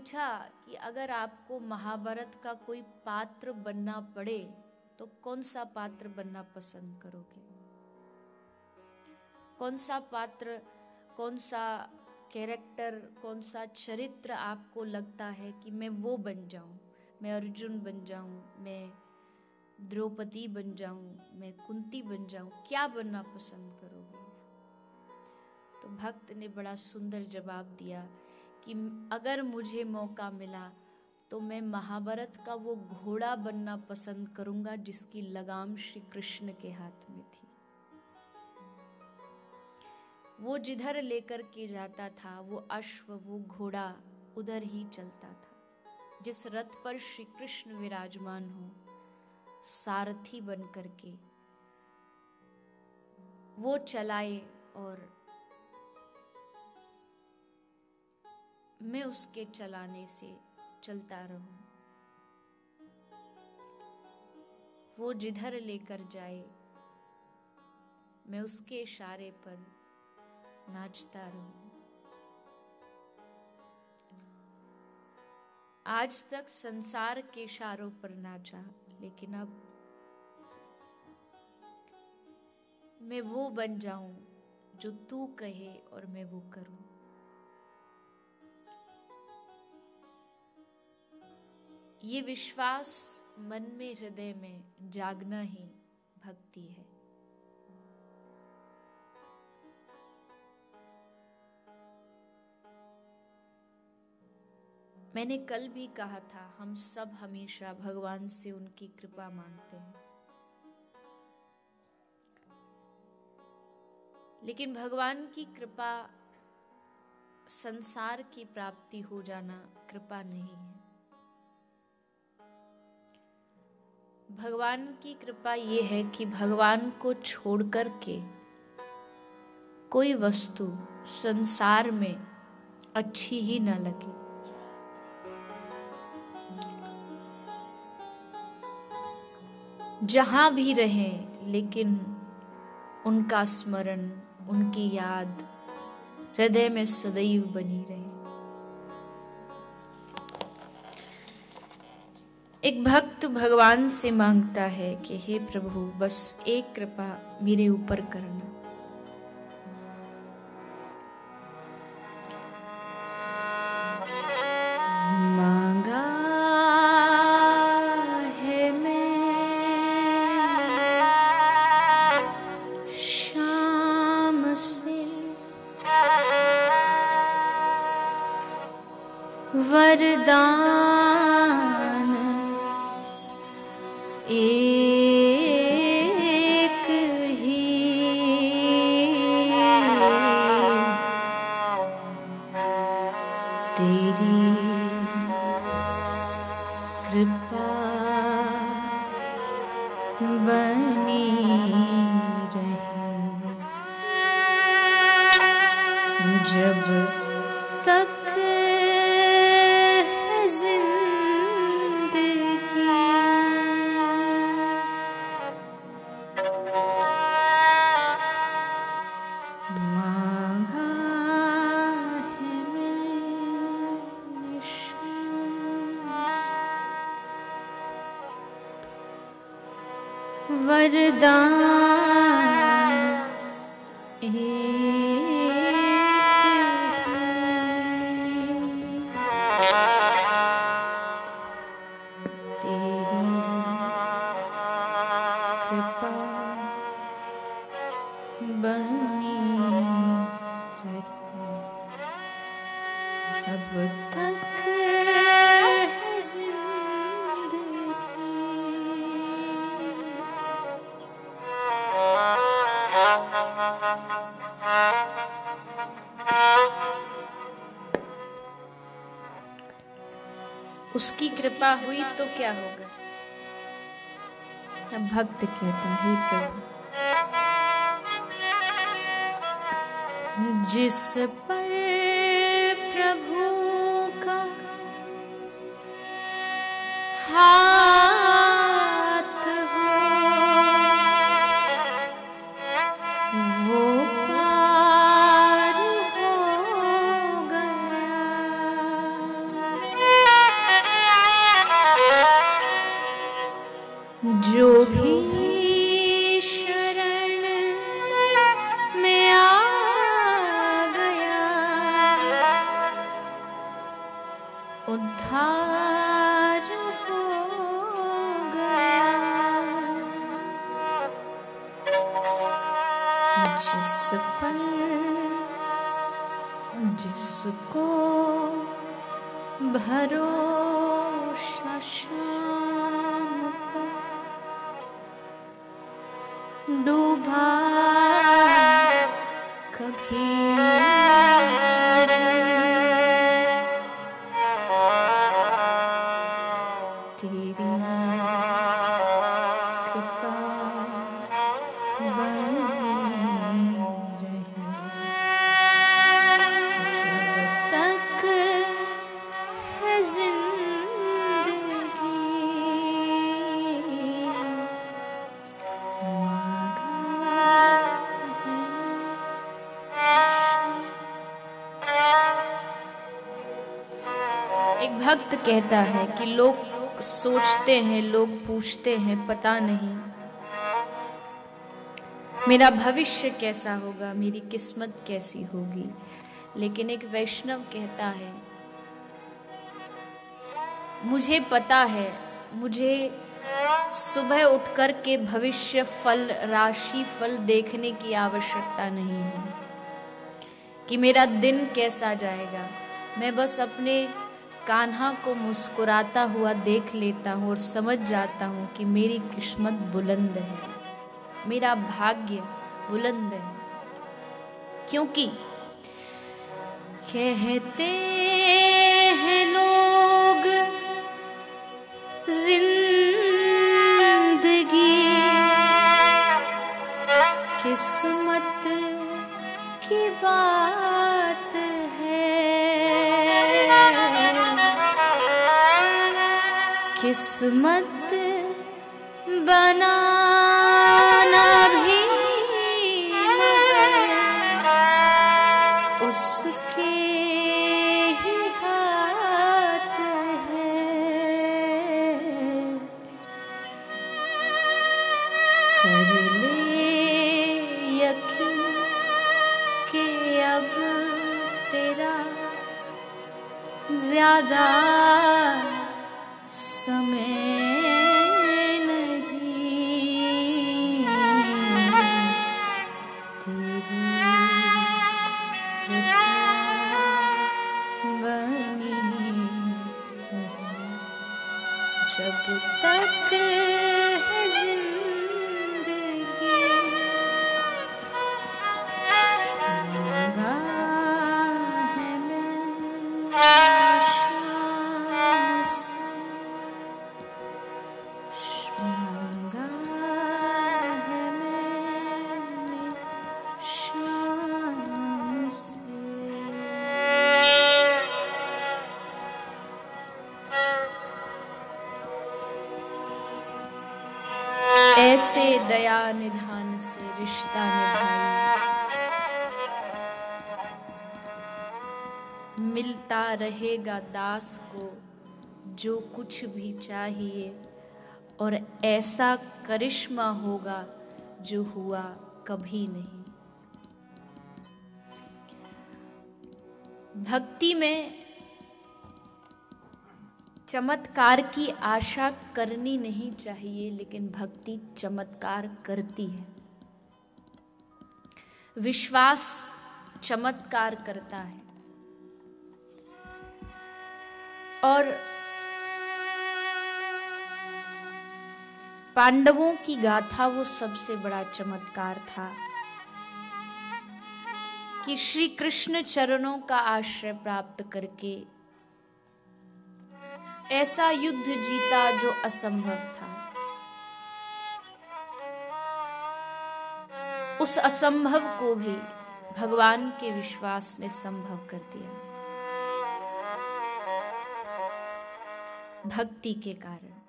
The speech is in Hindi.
पूछा कि अगर आपको महाभारत का कोई पात्र बनना पड़े तो कौन सा पात्र बनना पसंद करोगे? कौन सा पात्र, कौन सा कैरेक्टर, कौन सा चरित्र आपको लगता है कि मैं वो बन जाऊं, मैं अर्जुन बन जाऊं, मैं द्रौपदी बन जाऊं, मैं कुंती बन जाऊं, क्या बनना पसंद करोगे? तो भक्त ने बड़ा सुंदर जवाब दिया कि अगर मुझे मौका मिला तो मैं महाभारत का वो घोड़ा बनना पसंद करूंगा जिसकी लगाम श्री कृष्ण के हाथ में थी। वो जिधर लेकर के जाता था, वो अश्व, वो घोड़ा उधर ही चलता था। जिस रथ पर श्री कृष्ण विराजमान हो, सारथी बन करके वो चलाए और मैं उसके चलाने से चलता रहूं। वो जिधर लेकर जाए मैं उसके इशारे पर नाचता रहूं। आज तक संसार के इशारों पर नाचा, लेकिन अब मैं वो बन जाऊं जो तू कहे और मैं वो करूं। ये विश्वास मन में, हृदय में जागना ही भक्ति है। मैंने कल भी कहा था, हम सब हमेशा भगवान से उनकी कृपा मांगते हैं, लेकिन भगवान की कृपा, संसार की प्राप्ति हो जाना कृपा नहीं है। भगवान की कृपा ये है कि भगवान को छोड़कर के कोई वस्तु संसार में अच्छी ही न लगे। जहां भी रहें, लेकिन उनका स्मरण, उनकी याद हृदय में सदैव बनी रहे। एक भक्त भगवान से मांगता है कि हे प्रभु, बस एक कृपा मेरे ऊपर करना। मांगा है मैं शाम से वरदान एक ही, तेरी कृपा बनी रहे जब तक वरदान तेरी कृपा बनी रहे जब तक उसकी कृपा हुई तो क्या होगा? तब भक्त कहता है, प्रभु जिस पर प्रभु का हाथ हो वो पार हो गया। जिस पल जिसको भरोसा शाम पर डूबा कभी तेरी कृपा बनी रहे जब तक है जिंदगी। एक भक्त कहता है कि लोग सोचते हैं, लोग पूछते हैं, पता नहीं मेरा भविष्य कैसा होगा, मेरी किस्मत कैसी होगी। लेकिन एक वैष्णव कहता है, मुझे पता है, मुझे सुबह उठकर के भविष्य फल, राशि फल देखने की आवश्यकता नहीं है कि मेरा दिन कैसा जाएगा। मैं बस अपने कान्हा को मुस्कुराता हुआ देख लेता हूँ और समझ जाता हूँ कि मेरी किस्मत बुलंद है, मेरा भाग्य बुलंद है। क्योंकि कहते हैं लोग जिंदगी किस्मत की बात है, किस्मत बनाना भी उसके ही हाथ है। कर ले यकीन कि अब तेरा ज्यादा समय नहीं, तेरी कृपा बनी जब तक है जिंदगी। मांगा है मैं शाम से, मांगा है मैंने शाम से। ऐसे दया निधान से रिश्ता निभाइए, मिलता रहेगा दास को जो कुछ भी चाहिए, और ऐसा करिश्मा होगा जो हुआ कभी नहीं। भक्ति में चमत्कार की आशा करनी नहीं चाहिए, लेकिन भक्ति चमत्कार करती है। विश्वास चमत्कार करता है। और पांडवों की गाथा वो सबसे बड़ा चमत्कार था कि श्री कृष्ण चरणों का आश्रय प्राप्त करके ऐसा युद्ध जीता जो असंभव था। उस असंभव को भी भगवान के विश्वास ने संभव कर दिया, भक्ति के कारण।